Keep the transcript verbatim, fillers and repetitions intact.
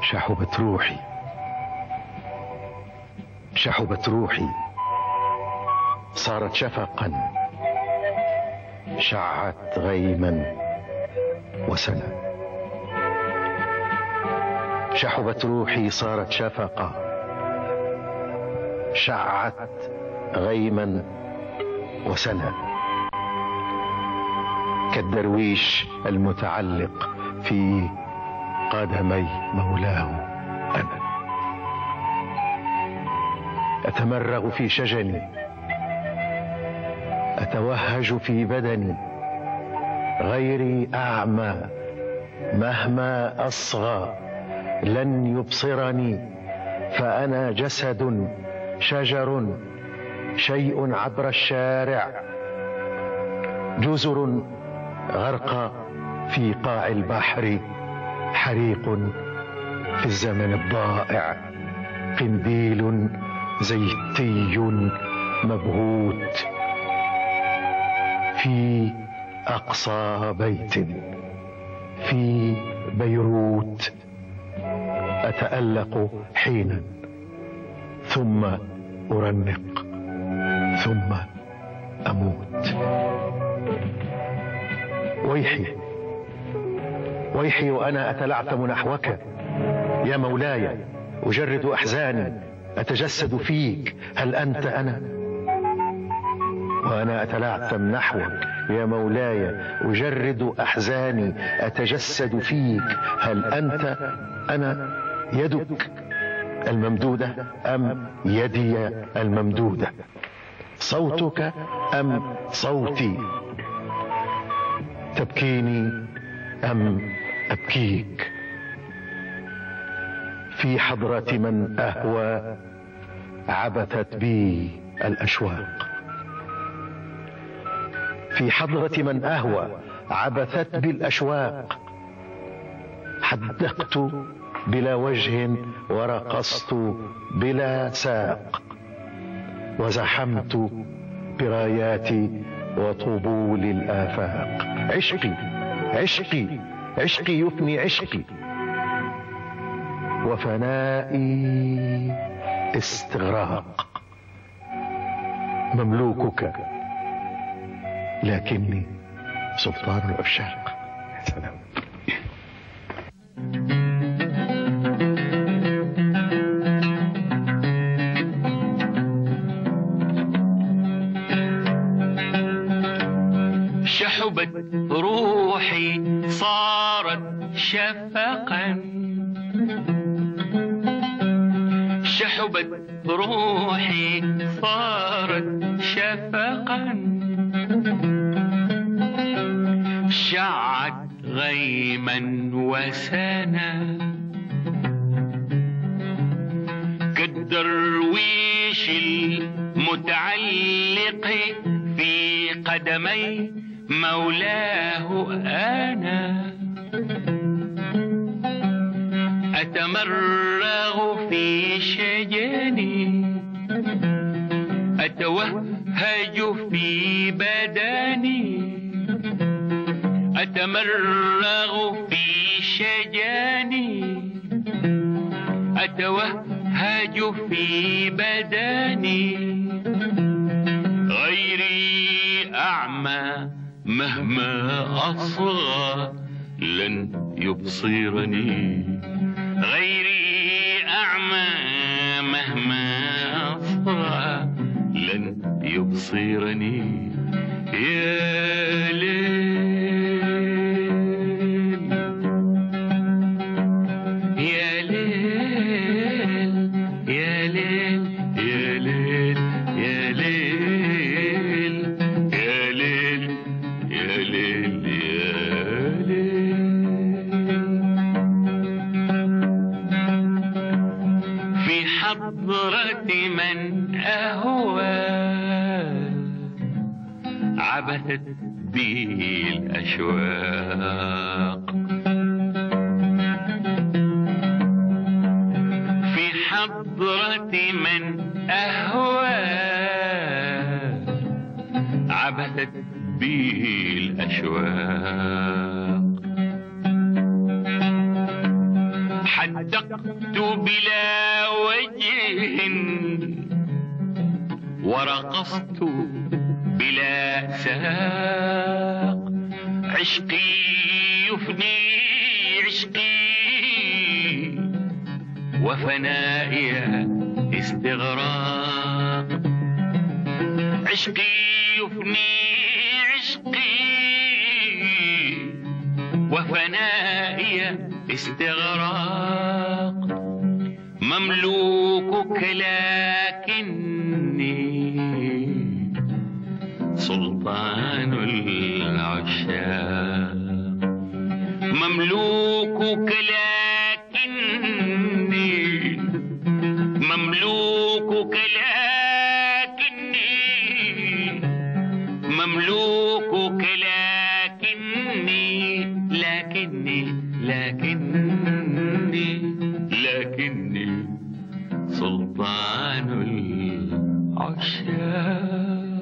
شحبت روحي شحبت روحي صارت شفقا، شعت غيما وسنا. شحبت روحي صارت شفقة، شعت غيما وسنا، كالدرويش المتعلق في قدمي مولاه. أنا أتمرغ في شجني، أتوهج في بدني، غيري أعمى مهما أصغى لن يبصرني، فأنا جسد شجر، شيء عبر الشارع، جزر غرق في قاع البحر، حريق في الزمن الضائع، قنديل زيتي مبهوت في أقصى بيت في بيروت. أتألق حينا ثم أرنق ثم أموت. ويحي ويحي وأنا أتلعثم نحوك يا مولاي، أجرد أحزاني، أتجسد فيك، هل أنت أنا؟ وأنا أتلعثم نحوك يا مولاي، أجرد أحزاني، أتجسد فيك، هل أنت أنا؟ يدك الممدودة أم يدي الممدودة؟ صوتك أم صوتي؟ تبكيني أم أبكيك؟ في حضرة من أهوى عبثت بي الأشواق، في حضرة من أهوى عبثت بي الأشواق، حدقت بلا وجه ورقصت بلا ساق، وزحمت براياتي وطبول الآفاق. عشقي عشقي عشقي يفني عشقي، وفنائي استغراق. مملوكك لكني سلطان العشاق. يا سلام. شحبت روحي صارت شفقا، شحبت روحي صارت شفقا، شعت غيما وسنا، كالدرويش المتعلق في قدمي مولاه. أنا أتمرغ في شجني، أتوهج في بدني، أتمرغ في شجني، أتوهج في بدني، غيري أعمى مهما أصغى لن يبصرني، غيري أعمى مهما أصغى لن يبصرني. يا ليل يا ليل يا ليل يا ليل يا ليل يا ليل يا ليل يا ليل. في حضرة من أهوى عبثت به الأشواق، في حضرة من أهوى عبثت به الأشواق، حدقت بلا وجه ورقصت بلا ساق. عشقي يفني عشقي وفنائي استغراق. عشقي يفني عشقي وفنائي استغراق. مملوكك لكني سلطان العشاق. مملوكك لكني مملوكك لكني مملوكك لكني لكني لكني لكني سلطان العشاق.